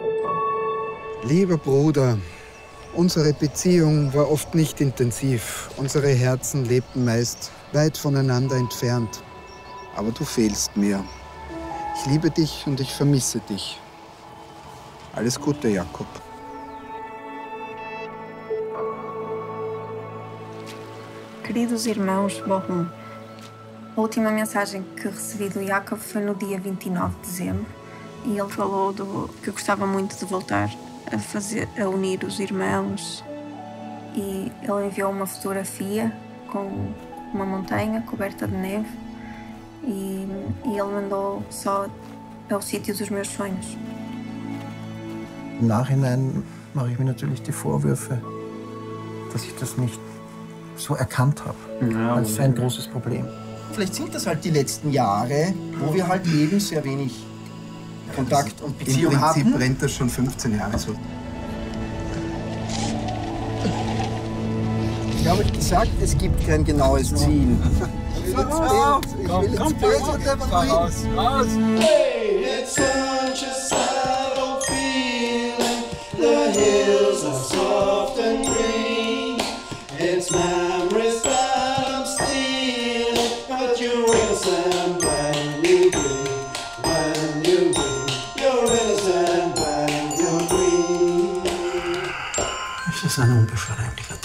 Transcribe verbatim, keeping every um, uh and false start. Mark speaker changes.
Speaker 1: Lieber Bruder, unsere Beziehung war oft nicht intensiv. Unsere Herzen lebten meist weit voneinander entfernt. Aber du fehlst mir. Ich liebe dich und ich vermisse dich. Alles Gute, Jakob.
Speaker 2: Queridos irmãos, bom, a última mensagem que recebi do Jacob foi no dia vinte e nove de dezembro e ele falou do, que gostava muito de voltar a, fazer, a unir os irmãos e ele enviou uma fotografia com uma montanha coberta de neve e, e ele mandou só ao sítio dos meus sonhos.
Speaker 3: Im Nachhinein mache ich mir natürlich die Vorwürfe, dass ich das nicht so erkannt habe. Ja, das ist ein großes Problem.
Speaker 4: Vielleicht sind das halt die letzten Jahre, wo wir halt eben sehr wenig Kontakt und Beziehung haben.
Speaker 1: Im Prinzip brennt das schon fünfzehn Jahre so.
Speaker 4: Ich habe gesagt, es gibt kein genaues Ziel. Ich will ins Bild. Ich will ins Bild und der raus, raus. Hey, it's such a sad old feeling. The hills are soft and green. It's memories that I'm stealing. But you're innocent when you dream. When you dream. You're innocent when you dream.
Speaker 3: Es ist ein unbeschreiblicher